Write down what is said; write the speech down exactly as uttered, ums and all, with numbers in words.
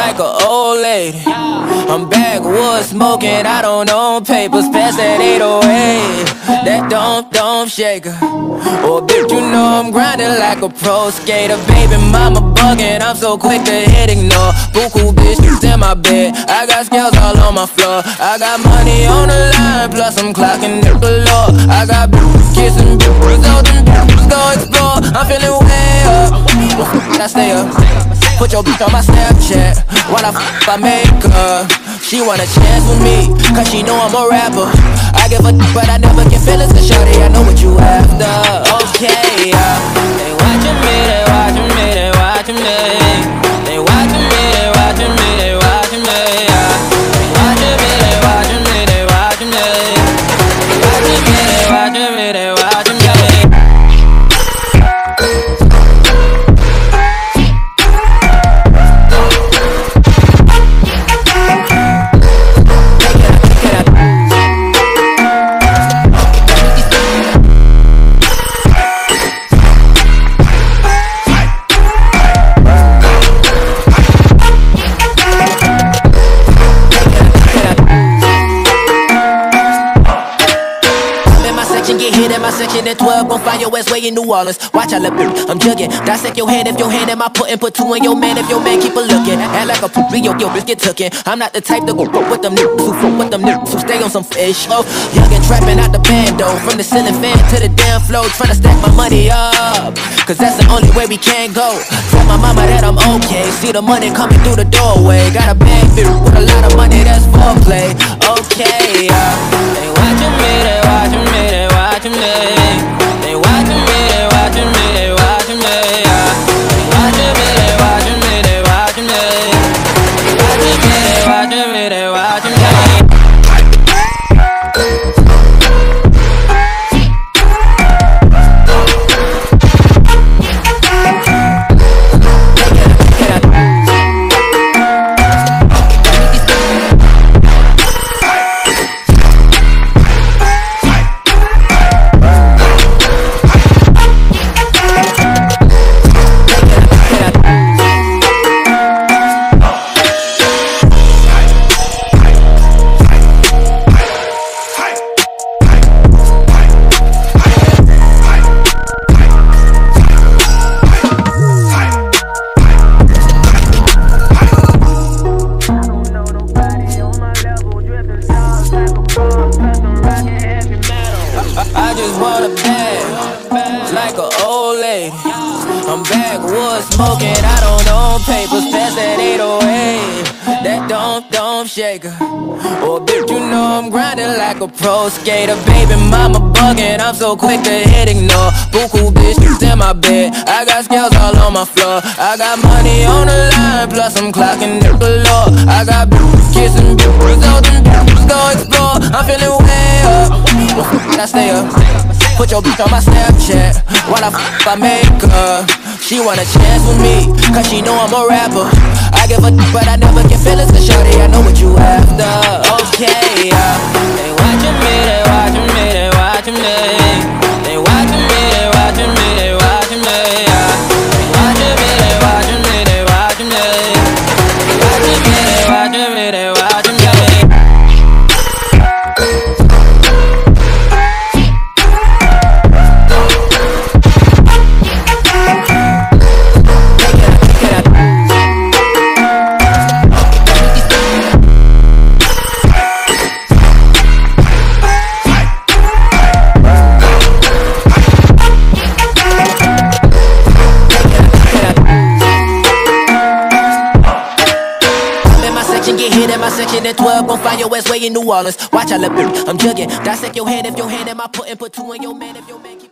like an old lady. I'm backwoods smoking, I don't own papers. Pass that eight oh eight, that don't, don't shaker. Oh bitch, you know I'm grinding like a pro skater. Baby mama bugging, I'm so quick to hit ignore. Buku bitch, you in my bed, I got scales all on my floor. I got money on the line, plus I'm clocking it below. I got bitches kissing bitches, all them bitches go explore. I'm feeling way up, I stay up. Put your bitch on my Snapchat while I f*** I make her. She want a chance with me, cause she know I'm a rapper. I give a d***, but I never get feelings to shawty, I know what you after. Okay, yeah. They watching me, they watching me, they watching me. They watching me, they watching me, they watching me, yeah. They watching me, they watching me, they watching me. They watching me, they watching me, they watching me. Section at twelve, gon' find your ass way in New Orleans. Watch I look, I'm jugging. Dissect your hand if your hand am I putting. Put two in your man if your man keep a looking. Act like a poopy, yo, yo, bitch get tookin'. I'm not the type to go with them niggas who fuck with them niggas who stay on some fish. Oh, youngin' trapping out the bando, from the ceiling fan to the damn floor, tryna stack my money up, cause that's the only way we can go. Tell my mama that I'm okay. See the money coming through the doorway. Got a bag bitch with a lot of money, that's foreplay. Okay, yeah. They watching me, they watching me, they watching me. They watching me, they watching me, they watching me, yeah. They watching me, they watching me, they watching me. They watching me, they watching me, they watching me. I just want a bag, like an old lady. I'm backwoods smoking, I don't own papers. Pass that eight oh eight, that don't, don't shaker. Oh bitch, you know I'm grinding like a pro skater. Baby mama bugging, I'm so quick to hit ignore. Buku bitch, you in my bed, I got scales all on my floor. I got money on the line, plus I'm clocking it below. I got bitches kissing bitches, all them bitches go explore. I'm feeling way up, I stay up. Put your bitch on my Snapchat while I f*** I make her. She want a chance with me, cause she know I'm a rapper. I give a d***, but I never get feelings to shawty, I know what you after. Okay, yeah. They watching me, they watching me, they watching me. They watching me, they watching me, they watching me, yeah. They watching me, they watching me, they watching me. They watching me, they watching me, they watching me. Section at twelve, gon' find your ass way in New Orleans. Watch I look, I'm jugging. Dissect your hand if your hand am I putting. Put two in your man if your man keep